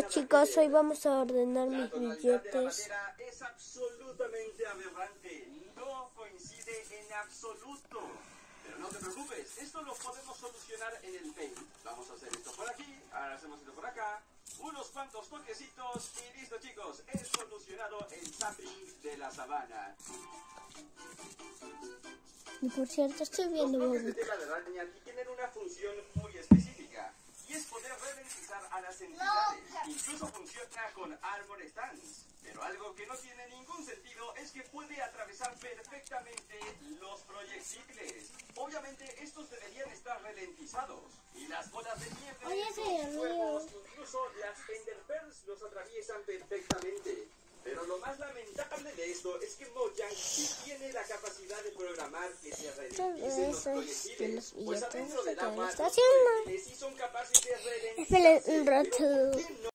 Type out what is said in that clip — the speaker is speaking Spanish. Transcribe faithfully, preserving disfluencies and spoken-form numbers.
Hola chicos, hoy vamos a ordenar mis billetes. Es absolutamente aberrante, no coincide en absoluto. Pero no te preocupes, esto lo podemos solucionar en el Paint. Vamos a hacer esto por aquí, ahora hacemos esto por acá, unos cuantos toquecitos y listo chicos, he solucionado el zapping de la sabana. Y por cierto, estoy viendo Los bloques Bob. de tela de araña tienen una función muy específica y es poder ralentizar a las entidades. Incluso funciona con armor stands. Pero algo que no tiene ningún sentido es que puede atravesar perfectamente los proyectiles. Obviamente estos deberían estar ralentizados. Y las bolas de nieve, Oye, los sí, fuegos, incluso las Enderpearls los atraviesan perfectamente. Pero lo más lamentable de esto es que Mojang sí tiene la capacidad de programar que se ralenticen los proyectiles. Pues adentro del agua, los proyectiles sí son capaces de ralentizarse. Esperen un rato.